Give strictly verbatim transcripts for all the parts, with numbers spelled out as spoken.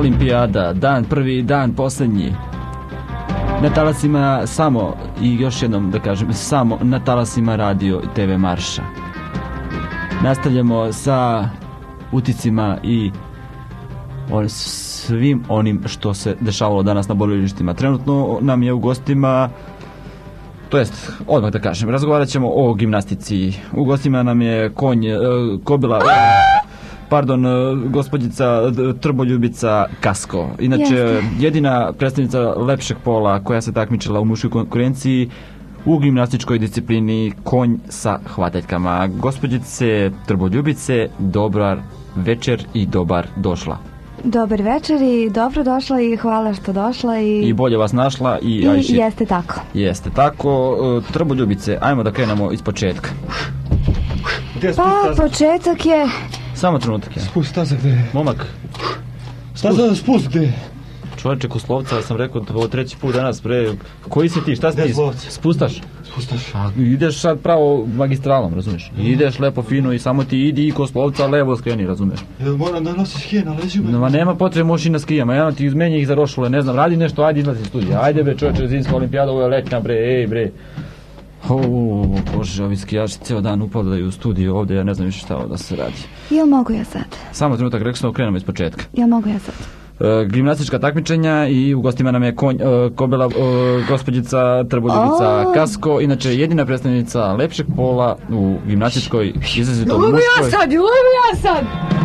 olimpijada, dan prvi, dan posljednji. Na talasima samo, i još jednom da kažem, samo na talasima radio i te ve Marša. Nastavljamo sa uticima i on, svim onim što se dešavalo danas na borilištima. Trenutno nam je u gostima, to jest, odmah da kažem, razgovarat ćemo o gimnastici. U gostima nam je konj, e, kobila, e, pardon, e, gospođica Trboljubica Kasko. Inače, Jeste. jedina predstavnica lepšeg pola koja se takmičila u muškoj konkurenciji u gimnastičkoj disciplini konj sa hvataljkama. Gospođice Trboljubice, dobar večer i dobar došla. Dobar večer i dobro došla i hvala što došla i... I bolje vas našla i... I ajši. jeste tako. Jeste tako. E, Trboljubice, ajmo da krenemo iz početka. Pa, početak je... Samo trenutak je. Spust stazak gde je. Momak, Staza spust gde je. čovječe Kuslovca, sam rekao ovo treći put danas, pre, koji si ti, šta si Ne ti, zlovci. spustaš? Spustaš. A ideš sad pravo magistralom, razumiješ? Ideš lepo fino i samo ti idi i Koslovca levo skreni, razumiješ? Jel moram da nosim skije na leđima? No, ma nema potrebe, možeš i na skijama, ja ti izmenji ih za rošule, ne znam, radi nešto, ajde izlazi iz studija, ajde bre čovječe, zimska olimpijada, ovo je letnja bre, ej bre. O, bože, ovi skijaši cijel dan upadaju u studiju ovdje, ja ne znam više šta ovo da se radi. Jel mogu ja sad? Samo trenutak, rekao sam, krenemo iz početka. Jel mogu ja sad? E, gimnastička takmičenja i u gostima nam je konj, e, kobila, e, gospođica Trboljubica O. Kasko, inače jedina predstavnica lepšeg pola u gimnastičkoj izrazito Mogu ja muškoj. sad, mogu ja sad!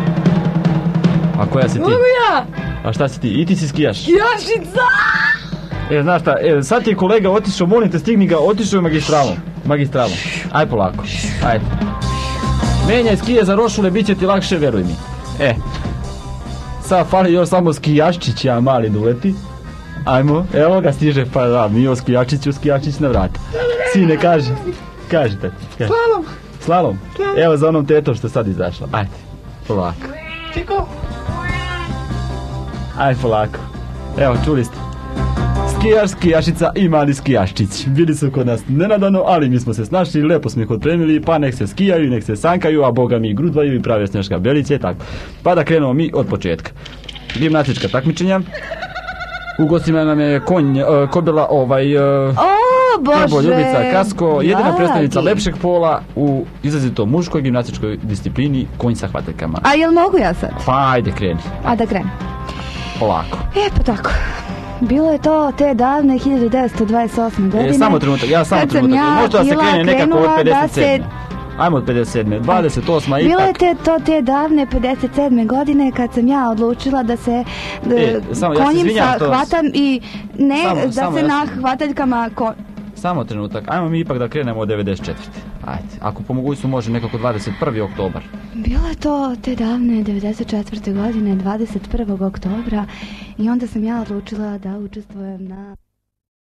A koja si ti? Mogu ja! A šta si ti? I ti si skijaš? Jašica! E, znaš šta, e, sad ti je kolega otišao, molim te, stigni ga, otišao je magistralom. Magistralom. Aj polako. Ajde. Menjaj skije za rošule, bit će ti lakše, veruj mi. E. Sad fali još samo skijaščić, ja mali duleti. Ajmo, evo ga stiže, pa da, mi o skijačiću, skijačić na vrata. Sine, kaži. Kaži te. Slalom. Slalom? Evo za onom tetom što sad izašla. Ajde, polako. Čiko. Ajde, polako. Evo, čuli ste. Skijaš, skijašica i mali skijaščić. Bili su kod nas nenadano, ali mi smo se snašli, lepo smo ih otpremili, pa nek se skijaju, nek se sankaju, a boga mi grudvaju i prave sneška belice, tako. Pa da krenemo mi od početka. Gimnastička takmičenja. U gostima nam je konj, uh, kobila ovaj... Uh, O, bože! Trboljubica Kasko, jedina dragi. predstavnica lepšeg pola u izrazito muškoj gimnastičkoj disciplini konj sa hvataljkama. A jel mogu ja sad? Pa ajde kreni, A da krenem. polako. E, pa tako. Bilo je to te davne hiljadu devetsto dvadeset osme godine. E, samo trenutak, ja samo kad sam trenutak. ja Možda da se bila krene nekako od krenula da pedeset sedme. se- Ajmo od pedeset sedme. dvadeset osma Bilo je ipak. te, to te davne pedeset sedme godine kad sam ja odlučila da se d- E, samo, ja se konjim izvinjam sa što vas- hvatam i ne Samo, da samo, se ja na se- hvataljkama ko... Samo trenutak. Ajmo mi ipak da krenemo od devedeset četvrte. Ajde. Ako po mogućstvu može nekako dvadeset prvi oktobar. Bilo je to te davne devedeset četvrte godine dvadeset prvog oktobra i onda sam ja odlučila da učestvujem na...